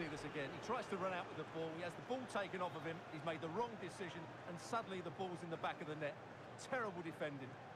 see this again. He tries to run out with the ball. He has the ball taken off of him. He's made the wrong decision, and suddenly the ball's in the back of the net. Terrible defending.